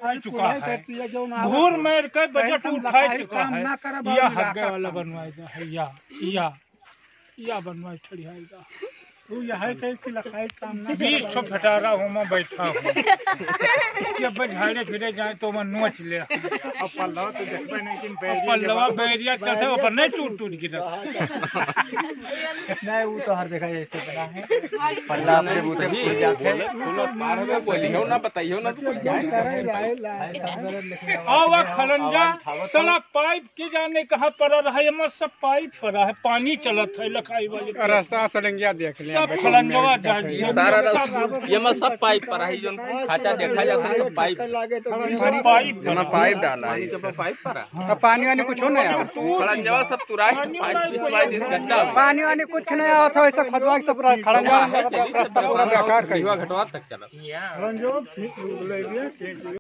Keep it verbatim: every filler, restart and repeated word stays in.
चुका है, घूर मार के बजट उठा चुका है। यह हग्गे वाला बनवाएगा है, या या या बनवाए ठड़ियाएगा। तू यह कैसे लखाई काम ना बीस छो फटारा हूँ मैं बैठा हूँ जब झाड़े फिरे जाए तो मैं नोच ले। अब पल्लवा तो देखबे नहीं कि पल्लवा बैरिया चढ़े ऊपर नहीं टूट टूट गिरा नहीं वो तो हर जगह ऐसे बना है। पल्ला अपने बूते फूल जाते हैं पार में बोलियो ना बताइयो ना तो जाए और वह खलंजा साला पाइप के जाने कहाँ पड़ा रहा है, मत सब पाइप पड़ा है, पानी चलत है लखाई वाले रास्ता सलंगिया देख ले सब खलंजवा सारा ये में सब पाइप पर है, जो खाचा देखा जाता है सब पाइप सब पाइप ना पाइप डाला है, सब पाइप पर अब पानी वानी कुछ नहीं आया, खड़ंजवा सब तुराई पाइप गड्ढा पानी वानी कुछ नहीं आया था, ऐसा खदवा सब खड़ंजवा रास्ता पूरा बेकार कर घटवा तक चला।